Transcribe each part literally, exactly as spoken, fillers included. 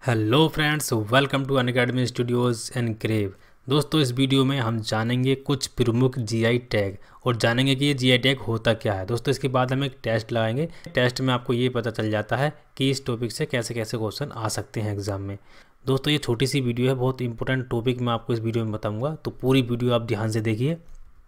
Hello friends, welcome to Unacademy studios Engrave. दोस्तों, इस video में हम जानेंगे कुछ प्रमुख जीआई टैग और जानेंगे कि ये जीआई टैग होता क्या है। दोस्तों, इसके बाद हम एक टेस्ट लगाएंगे। टेस्ट में आपको ये पता चल जाता है कि इस टॉपिक से कैसे कैसे क्वेश्चन आ सकते हैं एग्जाम में। दोस्तों, ये छोटी सी वीडियो है, बहुत इंपॉर्टेंट टॉपिक मैं आपको इस वीडियो में बताऊँगा, तो पूरी वीडियो आप ध्यान से देखिए।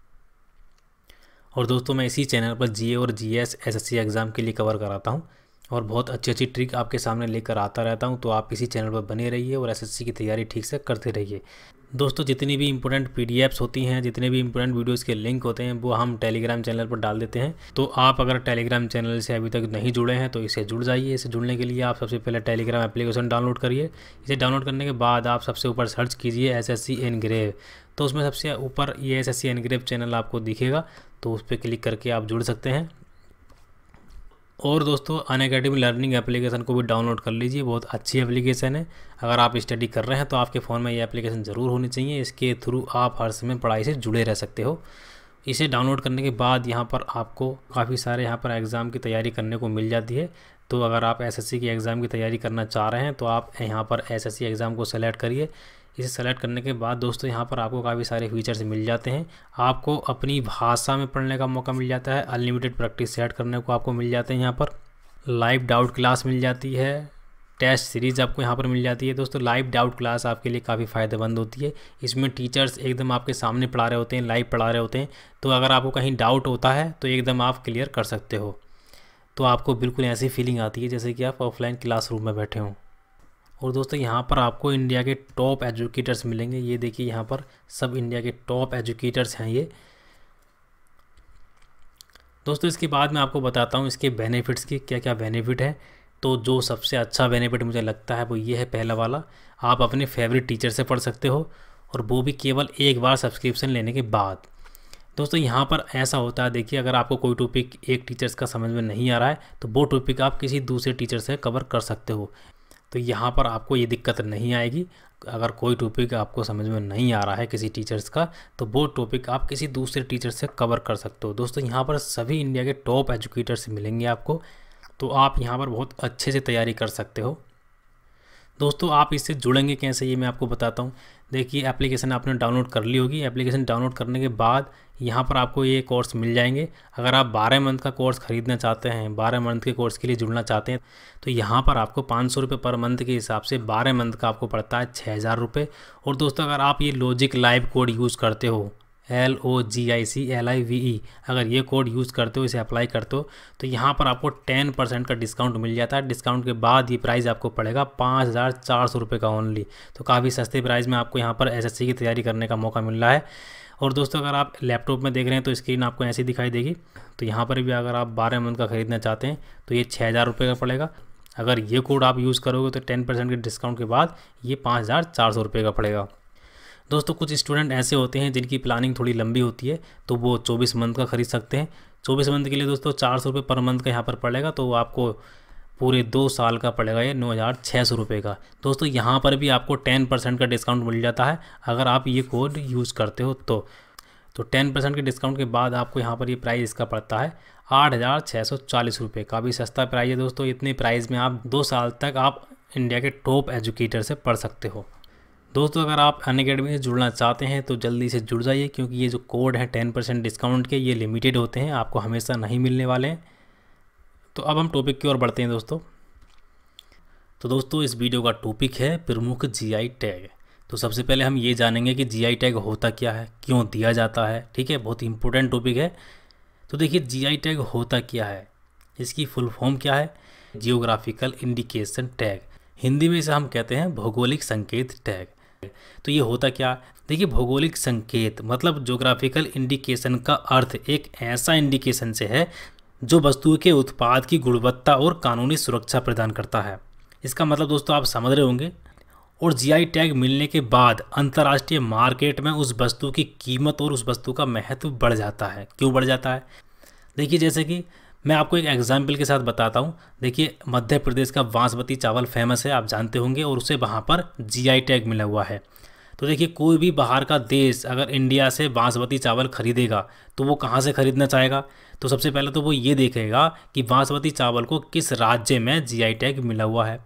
और दोस्तों, मैं इसी चैनल पर जीए और जीएस एसएससी एग्ज़ाम के लिए कवर कराता हूँ और बहुत अच्छी अच्छी ट्रिक आपके सामने लेकर आता रहता हूं, तो आप इसी चैनल पर बने रहिए और एसएससी की तैयारी ठीक से करते रहिए। दोस्तों, जितनी भी इंपॉर्टेंट पीडीएफ्स होती हैं, जितने भी इंपॉर्टेंट वीडियोस के लिंक होते हैं, वो हम टेलीग्राम चैनल पर डाल देते हैं। तो आप अगर टेलीग्राम चैनल से अभी तक नहीं जुड़े हैं तो इसे जुड़ जाइए। इसे जुड़ने के लिए आप सबसे पहले टेलीग्राम एप्लीकेशन डाउनलोड करिए। इसे डाउनलोड करने के बाद आप सबसे ऊपर सर्च कीजिए एसएससी एनग्रेव, तो उसमें सबसे ऊपर ये एसएससी एनग्रेव चैनल आपको दिखेगा, तो उस पर क्लिक करके आप जुड़ सकते हैं। और दोस्तों, अनअकैडमी लर्निंग एप्लीकेशन को भी डाउनलोड कर लीजिए, बहुत अच्छी एप्लीकेशन है। अगर आप स्टडी कर रहे हैं तो आपके फ़ोन में ये एप्लीकेशन ज़रूर होनी चाहिए। इसके थ्रू आप हर समय पढ़ाई से जुड़े रह सकते हो। इसे डाउनलोड करने के बाद यहाँ पर आपको काफ़ी सारे यहाँ पर एग्ज़ाम की तैयारी करने को मिल जाती है। तो अगर आप एसएससी की एग्ज़ाम की तैयारी करना चाह रहे हैं तो आप यहाँ पर एसएससी एग्ज़ाम को सेलेक्ट करिए। इसे सेलेक्ट करने के बाद दोस्तों, यहाँ पर आपको काफ़ी सारे फीचर्स मिल जाते हैं। आपको अपनी भाषा में पढ़ने का मौका मिल जाता है, अनलिमिटेड प्रैक्टिस सेट करने को आपको मिल जाते हैं। यहाँ पर लाइव डाउट क्लास मिल जाती है, टेस्ट सीरीज़ आपको यहाँ पर मिल जाती है। दोस्तों, लाइव डाउट क्लास आपके लिए काफ़ी फ़ायदेमंद होती है। इसमें टीचर्स एकदम आपके सामने पढ़ा रहे होते हैं, लाइव पढ़ा रहे होते हैं, तो अगर आपको कहीं डाउट होता है तो एकदम आप क्लियर कर सकते हो। तो आपको बिल्कुल ऐसी फीलिंग आती है जैसे कि आप ऑफलाइन क्लासरूम में बैठे हों। और दोस्तों, यहाँ पर आपको इंडिया के टॉप एजुकेटर्स मिलेंगे। ये देखिए, यहाँ पर सब इंडिया के टॉप एजुकेटर्स हैं ये। दोस्तों, इसके बाद मैं आपको बताता हूँ इसके बेनिफिट्स की क्या क्या बेनिफिट है। तो जो सबसे अच्छा बेनिफिट मुझे लगता है वो ये है, पहला वाला, आप अपने फेवरेट टीचर से पढ़ सकते हो, और वो भी केवल एक बार सब्सक्रिप्शन लेने के बाद। दोस्तों, यहाँ पर ऐसा होता है, देखिए, अगर आपको कोई टॉपिक एक टीचर्स का समझ में नहीं आ रहा है तो वो टॉपिक आप किसी दूसरे टीचर से कवर कर सकते हो। तो यहाँ पर आपको ये दिक्कत नहीं आएगी। अगर कोई टॉपिक आपको समझ में नहीं आ रहा है किसी टीचर्स का, तो वो टॉपिक आप किसी दूसरे टीचर से कवर कर सकते हो। दोस्तों, यहाँ पर सभी इंडिया के टॉप एजुकेटर्स मिलेंगे आपको, तो आप यहाँ पर बहुत अच्छे से तैयारी कर सकते हो। दोस्तों, आप इससे जुड़ेंगे कैसे ये मैं आपको बताता हूँ। देखिए, एप्लीकेशन आपने डाउनलोड कर ली होगी। एप्लीकेशन डाउनलोड करने के बाद यहाँ पर आपको ये कोर्स मिल जाएंगे। अगर आप बारह मंथ का कोर्स ख़रीदना चाहते हैं, बारह मंथ के कोर्स के लिए जुड़ना चाहते हैं, तो यहाँ पर आपको पाँच सौ रुपये पर मंथ के हिसाब से बारह मंथ का आपको पड़ता है छः हज़ार रुपये। और दोस्तों, अगर आप ये लॉजिक लाइव कोड यूज़ करते हो, L O G I C L I V E, अगर ये कोड यूज़ करते हो, इसे अप्लाई करते हो, तो यहाँ पर आपको टेन परसेंट का डिस्काउंट मिल जाता है। डिस्काउंट के बाद ये प्राइस आपको पड़ेगा पाँच हज़ार चार सौ रुपये का ओनली। तो काफ़ी सस्ते प्राइस में आपको यहाँ पर एसएससी की तैयारी करने का मौका मिल रहा है। और दोस्तों, अगर आप लैपटॉप में देख रहे हैं तो स्क्रीन आपको ऐसी दिखाई देगी। तो यहाँ पर भी अगर आप बारह मंथ का ख़रीदना चाहते हैं तो ये छः हज़ार रुपये का पड़ेगा। अगर ये कोड आप यूज़ करोगे तो टेन परसेंट के डिस्काउंट के बाद ये पाँच हज़ार चार सौ रुपये का पड़ेगा। दोस्तों, कुछ स्टूडेंट ऐसे होते हैं जिनकी प्लानिंग थोड़ी लंबी होती है, तो वो चौबीस मंथ का ख़रीद सकते हैं। चौबीस मंथ के लिए दोस्तों चार सौ रुपये पर मंथ का यहाँ पर पड़ेगा, तो आपको पूरे दो साल का पड़ेगा ये नौ हज़ार छः सौ रुपये का। दोस्तों, यहाँ पर भी आपको टेन परसेंट का डिस्काउंट मिल जाता है अगर आप ये कोड यूज़ करते हो तो तो टेन परसेंट के डिस्काउंट के बाद आपको यहाँ पर ये प्राइस इसका पड़ता है आठ हज़ार छः सौ चालीस रुपये। काफ़ी सस्ता प्राइस है दोस्तों। इतने प्राइस में आप दो साल तक आप इंडिया के टॉप एजुकेटर से पढ़ सकते हो। दोस्तों, अगर आप अनअकैडमी से जुड़ना चाहते हैं तो जल्दी से जुड़ जाइए, क्योंकि ये जो कोड है टेन परसेंट डिस्काउंट के, ये लिमिटेड होते हैं, आपको हमेशा नहीं मिलने वाले हैं। तो अब हम टॉपिक की ओर बढ़ते हैं दोस्तों। तो दोस्तों, इस वीडियो का टॉपिक है प्रमुख जीआई टैग। तो सबसे पहले हम ये जानेंगे कि जीआई टैग होता क्या है, क्यों दिया जाता है। ठीक है, बहुत इंपॉर्टेंट टॉपिक है। तो देखिए, जीआई टैग होता क्या है, इसकी फुल फॉर्म क्या है? Geographical indication tag. हिंदी में इसे हम कहते हैं भौगोलिक संकेत टैग। तो ये होता क्या? देखिए, भौगोलिक संकेत मतलब ज्योग्राफिकल इंडिकेशन का अर्थ एक ऐसा इंडिकेशन से है जो वस्तु के उत्पाद की गुणवत्ता और कानूनी सुरक्षा प्रदान करता है। इसका मतलब दोस्तों आप समझ रहे होंगे। और जीआई टैग मिलने के बाद अंतर्राष्ट्रीय मार्केट में उस वस्तु की कीमत और उस वस्तु का महत्व बढ़ जाता है। क्यों बढ़ जाता है? देखिए, जैसे कि मैं आपको एक एग्जाम्पल के साथ बताता हूँ। देखिए, मध्य प्रदेश का बासमती चावल फेमस है, आप जानते होंगे, और उसे वहाँ पर जीआई टैग मिला हुआ है। तो देखिए, कोई भी बाहर का देश अगर इंडिया से बासमती चावल खरीदेगा तो वो कहाँ से खरीदना चाहेगा? तो सबसे पहले तो वो ये देखेगा कि बासमती चावल को किस राज्य में जीआई टैग मिला हुआ है।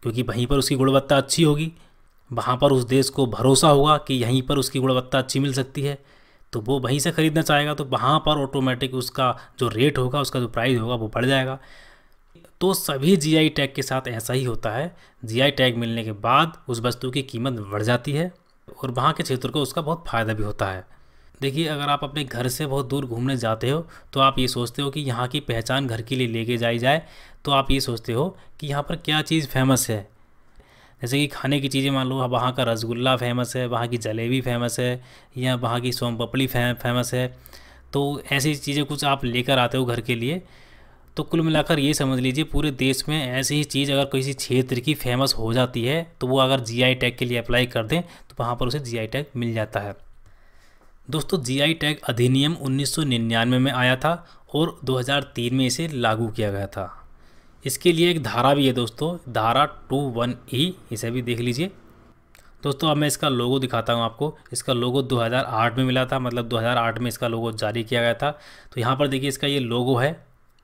क्योंकि वहीं पर उसकी गुणवत्ता अच्छी होगी, वहाँ पर उस देश को भरोसा होगा कि यहीं पर उसकी गुणवत्ता अच्छी मिल सकती है, तो वो वहीं से ख़रीदना चाहेगा, तो वहाँ पर ऑटोमेटिक उसका जो रेट होगा, उसका जो प्राइस होगा वो बढ़ जाएगा। तो सभी जीआई टैग के साथ ऐसा ही होता है। जीआई टैग मिलने के बाद उस वस्तु की कीमत बढ़ जाती है और वहाँ के क्षेत्र को उसका बहुत फ़ायदा भी होता है। देखिए, अगर आप अपने घर से बहुत दूर घूमने जाते हो तो आप ये सोचते हो कि यहाँ की पहचान घर के लिए लेके जाई जाए, तो आप ये सोचते हो कि यहाँ पर क्या चीज़ फेमस है। जैसे कि खाने की चीज़ें, मान लो वहाँ का रसगुल्ला फेमस है, वहाँ की जलेबी फेमस है, या वहाँ की सोन पापड़ी फे, फेमस है। तो ऐसी चीज़ें कुछ आप लेकर आते हो घर के लिए। तो कुल मिलाकर ये समझ लीजिए, पूरे देश में ऐसी ही चीज़ अगर किसी क्षेत्र की फेमस हो जाती है, तो वो अगर जीआई टैग के लिए अप्लाई कर दें तो वहाँ पर उसे जीआई टैग मिल जाता है। दोस्तों, जीआई टैग अधिनियम उन्नीस सौ निन्यानवे में आया था और दो हज़ार तीन में इसे लागू किया गया था। इसके लिए एक धारा भी है दोस्तों, धारा टू वन ई, इसे भी देख लीजिए। दोस्तों, अब मैं इसका लोगो दिखाता हूँ आपको। इसका लोगो दो हज़ार आठ में मिला था, मतलब दो हज़ार आठ में इसका लोगो जारी किया गया था। तो यहाँ पर देखिए, इसका ये लोगो है।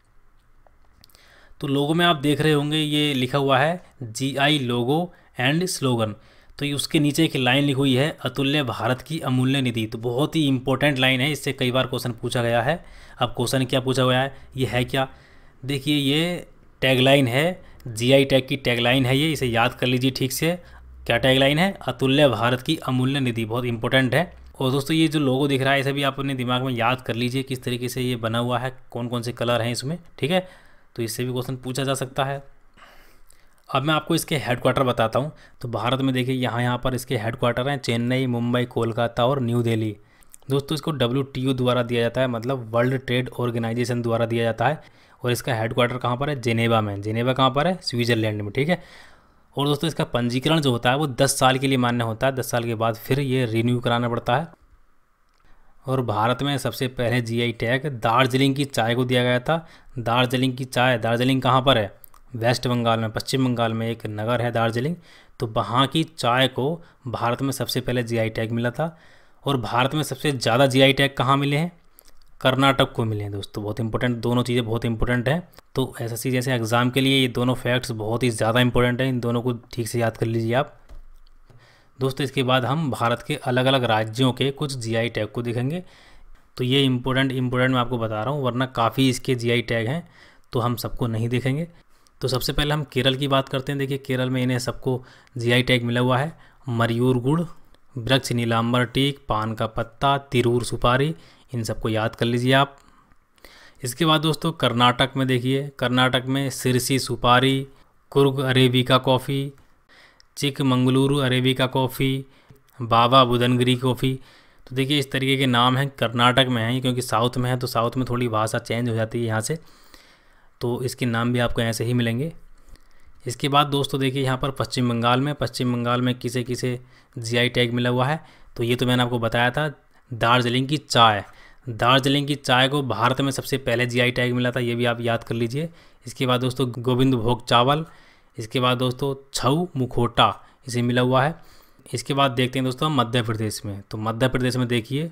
तो लोगो में आप देख रहे होंगे ये लिखा हुआ है जीआई लोगो एंड स्लोगन। तो ये उसके नीचे एक लाइन लिखी हुई है, अतुल्य भारत की अमूल्य निधि। तो बहुत ही इंपॉर्टेंट लाइन है, इससे कई बार क्वेश्चन पूछा गया है। अब क्वेश्चन क्या पूछा गया है, ये है क्या, देखिए ये टैगलाइन है, जीआई टैग की टैगलाइन है ये, इसे याद कर लीजिए ठीक से। क्या टैगलाइन है, अतुल्य भारत की अमूल्य निधि, बहुत इंपॉर्टेंट है। और दोस्तों, ये जो लोगो दिख रहा है इसे भी आप अपने दिमाग में याद कर लीजिए किस तरीके से ये बना हुआ है, कौन कौन से कलर हैं इसमें, ठीक है। तो इससे भी क्वेश्चन पूछा जा सकता है। अब मैं आपको इसके हेडक्वार्टर बताता हूँ। तो भारत में देखिए, यहाँ यहाँ पर इसके हेडक्वार्टर हैं चेन्नई, मुंबई, कोलकाता और न्यू दिल्ली। दोस्तों, इसको डब्ल्यू टी ओ द्वारा दिया जाता है, मतलब वर्ल्ड ट्रेड ऑर्गेनाइजेशन द्वारा दिया जाता है। और इसका हेडक्वार्टर कहाँ पर है, जेनेवा में। जेनेवा कहाँ पर है, स्विट्ज़रलैंड में, ठीक है। और दोस्तों, इसका पंजीकरण जो होता है वो दस साल के लिए मान्य होता है। दस साल के बाद फिर ये रिन्यू कराना पड़ता है। और भारत में सबसे पहले जीआई टैग दार्जिलिंग की चाय को दिया गया था। दार्जिलिंग की चाय, दार्जिलिंग कहाँ पर है, वेस्ट बंगाल में, पश्चिम बंगाल में एक नगर है दार्जिलिंग। तो वहाँ की चाय को भारत में सबसे पहले जीआई टैग मिला था। और भारत में सबसे ज़्यादा जीआई टैग कहाँ मिले हैं, कर्नाटक को मिले हैं दोस्तों। बहुत इंपॉर्टेंट, दोनों चीज़ें बहुत इंपॉर्टेंट हैं। तो एसएससी जैसे एग्ज़ाम के लिए ये दोनों फैक्ट्स बहुत ही ज़्यादा इंपॉर्टेंट हैं, इन दोनों को ठीक से याद कर लीजिए आप दोस्तों। इसके बाद हम भारत के अलग अलग राज्यों के कुछ जीआई टैग को देखेंगे। तो ये इंपॉर्टेंट इंपॉर्टेंट मैं आपको बता रहा हूँ, वरना काफ़ी इसके जीआई टैग हैं तो हम सबको नहीं देखेंगे। तो सबसे पहले हम केरल की बात करते हैं। देखिए, केरल में इन्हें सबको जीआई टैग मिला हुआ है, मयूर गुड़, वृक्ष नीलांबर टीक, पान का पत्ता, तिरूर सुपारी, इन सबको याद कर लीजिए आप। इसके बाद दोस्तों, कर्नाटक में देखिए, कर्नाटक में सिरसी सुपारी, Coorg arabica coffee, Chikmagaluru arabica coffee, Baba Budangiri coffee. तो देखिए, इस तरीके के नाम हैं, कर्नाटक में हैं, क्योंकि साउथ में है तो साउथ में थोड़ी भाषा चेंज हो जाती है यहाँ से, तो इसके नाम भी आपको ऐसे ही मिलेंगे। इसके बाद दोस्तों देखिए, यहाँ पर पश्चिम बंगाल में पश्चिम बंगाल में किसे किसे जीआई टैग मिला हुआ है, तो ये तो मैंने आपको बताया था, दार्जिलिंग की चाय। दार्जिलिंग की चाय को भारत में सबसे पहले जीआई टैग मिला था, ये भी आप याद कर लीजिए। इसके बाद दोस्तों, गोविंद भोग चावल। इसके बाद दोस्तों, छऊ मुखोटा, इसे मिला हुआ है। इसके बाद देखते हैं दोस्तों मध्य प्रदेश में। तो मध्य प्रदेश में देखिए,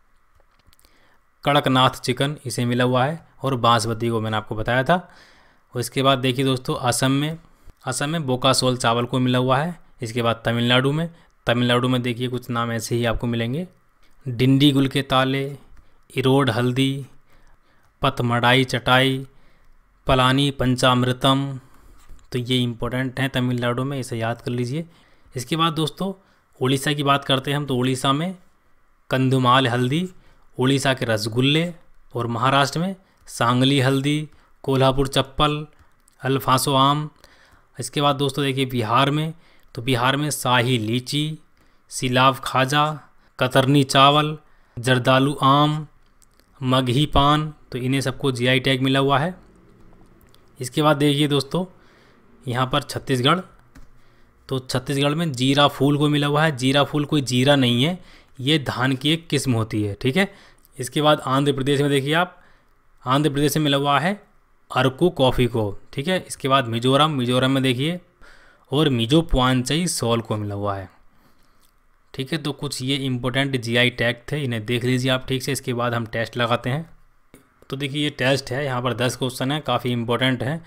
कड़कनाथ चिकन, इसे मिला हुआ है। और बांसमती को मैंने आपको बताया था। और इसके बाद देखिए दोस्तों, असम में असम में बोकासोल चावल को मिला हुआ है। इसके बाद तमिलनाडु में तमिलनाडु में देखिए कुछ नाम ऐसे ही आपको मिलेंगे, डिंडी गुल के ताले, इरोड हल्दी, पथमढ़ाई चटाई, पलानी पंचामृतम। तो ये इंपॉर्टेंट हैं तमिलनाडु में, इसे याद कर लीजिए। इसके बाद दोस्तों, उड़ीसा की बात करते हैं हम। तो उड़ीसा में कंधमाल हल्दी, उड़ीसा के रसगुल्ले। और महाराष्ट्र में सांगली हल्दी, कोल्हापुर चप्पल, अल्फांसो आम। इसके बाद दोस्तों देखिए, बिहार में तो बिहार में शाही लीची, सिलाव खाजा, कतरनी चावल, जर्दालू आम, मगही पान। तो इन्हें सबको जीआई टैग मिला हुआ है। इसके बाद देखिए दोस्तों, यहाँ पर छत्तीसगढ़ तो छत्तीसगढ़ में जीरा फूल को मिला हुआ है। जीरा फूल कोई जीरा नहीं है, ये धान की एक किस्म होती है, ठीक है। इसके बाद आंध्र प्रदेश में देखिए आप, आंध्र प्रदेश में मिला हुआ है अरकू कॉफ़ी को, ठीक है। इसके बाद मिजोरम मिजोरम में देखिए, और मिजो पुआंचई सॉल को मिला हुआ है, ठीक है। तो कुछ ये इंपॉर्टेंट जीआई टैग थे, इन्हें देख लीजिए आप ठीक से। इसके बाद हम टेस्ट लगाते हैं। तो देखिए, ये टेस्ट है, यहाँ पर दस क्वेश्चन है, काफ़ी इंपॉर्टेंट है।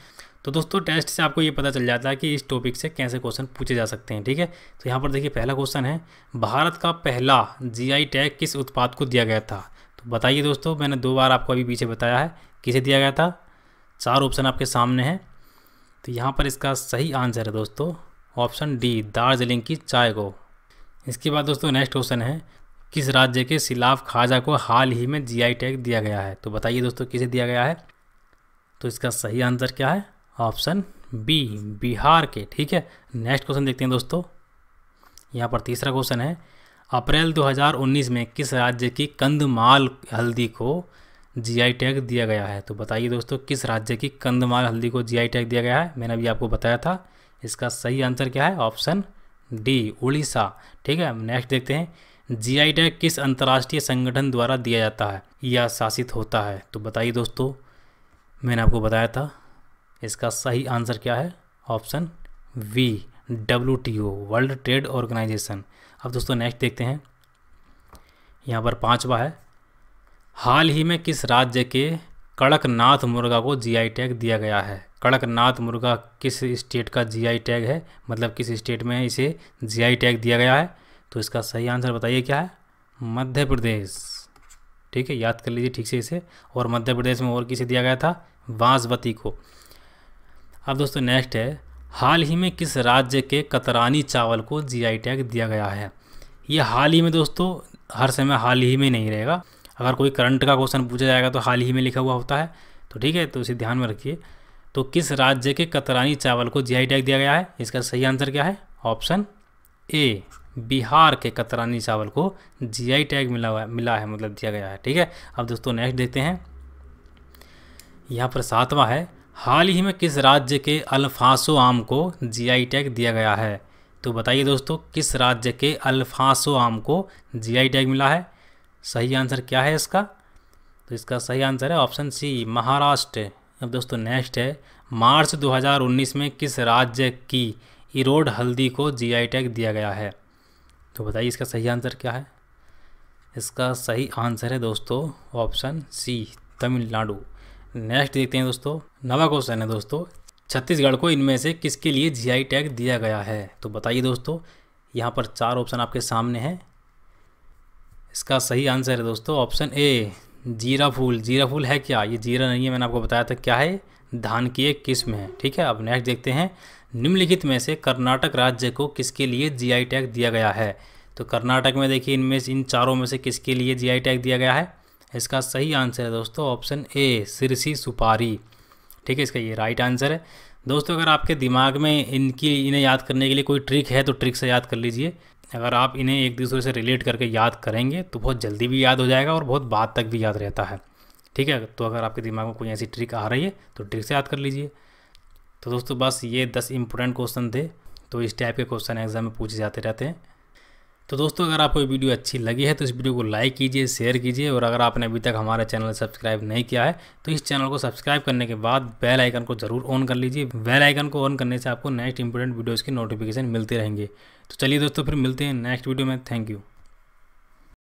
तो दोस्तों टेस्ट से आपको ये पता चल जाता है कि इस टॉपिक से कैसे क्वेश्चन पूछे जा सकते हैं। ठीक है, तो यहाँ पर देखिए पहला क्वेश्चन है, भारत का पहला जीआई टैग किस उत्पाद को दिया गया था? तो बताइए दोस्तों, मैंने दो बार आपको अभी पीछे बताया है किसे दिया गया था। चार ऑप्शन आपके सामने हैं, तो यहाँ पर इसका सही आंसर है दोस्तों ऑप्शन डी, दार्जिलिंग की चाय को। इसके बाद दोस्तों नेक्स्ट क्वेश्चन है, किस राज्य के सिलाव खाजा को हाल ही में जीआई टैग दिया गया है? तो बताइए दोस्तों किसे दिया गया है? तो इसका सही आंसर क्या है? ऑप्शन बी, बिहार के। ठीक है, नेक्स्ट क्वेश्चन देखते हैं दोस्तों। यहाँ पर तीसरा क्वेश्चन है, अप्रैल दो हज़ार उन्नीस में किस राज्य की कंदमाल हल्दी को जीआई टैग दिया गया है? तो बताइए दोस्तों किस राज्य की कंदमाल हल्दी को जीआई टैग दिया गया है? मैंने अभी आपको बताया था, इसका सही आंसर क्या है? Option D, Orissa. ठीक है, नेक्स्ट देखते हैं, जीआई टैग किस अंतर्राष्ट्रीय संगठन द्वारा दिया जाता है या शासित होता है? तो बताइए दोस्तों, मैंने आपको बताया था, इसका सही आंसर क्या है? Option V, W T O, world trade organization. अब दोस्तों नेक्स्ट देखते हैं, यहाँ पर पांचवा है, हाल ही में किस राज्य के कड़कनाथ मुर्गा को जीआई टैग दिया गया है? कड़कनाथ मुर्गा किस स्टेट का जीआई टैग है, मतलब किस स्टेट में इसे जीआई टैग दिया गया है? तो इसका सही आंसर बताइए क्या है? मध्य प्रदेश। ठीक है, याद कर लीजिए ठीक से इसे। और मध्य प्रदेश में और किसे दिया गया था? बांसवती को। अब दोस्तों नेक्स्ट है, हाल ही में किस राज्य के कतरानी चावल को जीआई टैग दिया गया है? ये हाल ही में दोस्तों हर समय हाल ही में नहीं रहेगा, अगर कोई करंट का क्वेश्चन पूछा जाएगा तो हाल ही में लिखा हुआ होता है। तो ठीक है, तो इसे ध्यान में रखिए। तो किस राज्य के कतरानी चावल को जीआई टैग दिया गया है? इसका सही आंसर क्या है? ऑप्शन ए, बिहार के कतरानी चावल को जीआई टैग मिला हुआ मिला है, मतलब दिया गया है। ठीक है, अब दोस्तों नेक्स्ट देखते हैं, यहाँ पर सातवां है, हाल ही में किस राज्य के अल्फांसो आम को जीआई टैग दिया गया है? तो बताइए दोस्तों किस राज्य के अल्फांसो आम को जीआई टैग मिला है? सही आंसर क्या है इसका? तो इसका सही आंसर है ऑप्शन सी, महाराष्ट्र। अब दोस्तों नेक्स्ट है, मार्च दो हज़ार उन्नीस में किस राज्य की इरोड हल्दी को जीआई टैग दिया गया है? तो बताइए इसका सही आंसर क्या है? इसका सही आंसर है दोस्तों ऑप्शन सी, तमिलनाडु। नेक्स्ट देखते हैं दोस्तों, नवा क्वेश्चन है दोस्तों, छत्तीसगढ़ को इनमें से किसके लिए जीआई टैग दिया गया है? तो बताइए दोस्तों, यहाँ पर चार ऑप्शन आपके सामने हैं, इसका सही आंसर है दोस्तों ऑप्शन ए, जीरा फूल। जीरा फूल है क्या? ये जीरा नहीं है, मैंने आपको बताया था क्या है, धान की एक किस्म है। ठीक है, अब नेक्स्ट देखते हैं, निम्नलिखित में से कर्नाटक राज्य को किसके लिए जीआई टैग दिया गया है? तो कर्नाटक में देखिए इनमें इन चारों में से किसके लिए जीआई टैग दिया गया है? इसका सही आंसर है दोस्तों ऑप्शन ए, सिरसी सुपारी। ठीक है, इसका ये राइट आंसर है। दोस्तों अगर आपके दिमाग में इनकी इन्हें याद करने के लिए कोई ट्रिक है तो ट्रिक से याद कर लीजिए। अगर आप इन्हें एक दूसरे से रिलेट करके याद करेंगे तो बहुत जल्दी भी याद हो जाएगा और बहुत बाद तक भी याद रहता है। ठीक है, तो अगर आपके दिमाग में कोई ऐसी ट्रिक आ रही है तो ट्रिक से याद कर लीजिए। तो दोस्तों बस ये दस इंपॉर्टेंट क्वेश्चन थे, तो इस टाइप के क्वेश्चन एग्जाम में पूछे जाते रहते हैं। तो दोस्तों अगर आपको ये वीडियो अच्छी लगी है तो इस वीडियो को लाइक कीजिए, शेयर कीजिए, और अगर आपने अभी तक हमारा चैनल सब्सक्राइब नहीं किया है तो इस चैनल को सब्सक्राइब करने के बाद बेल आइकन को जरूर ऑन कर लीजिए। बेल आइकन को ऑन करने से आपको नेक्स्ट इंपॉर्टेंट वीडियोज़ की नोटिफिकेशन मिलते रहेंगे। तो चलिए दोस्तों फिर मिलते हैं नेक्स्ट वीडियो में। Thank you.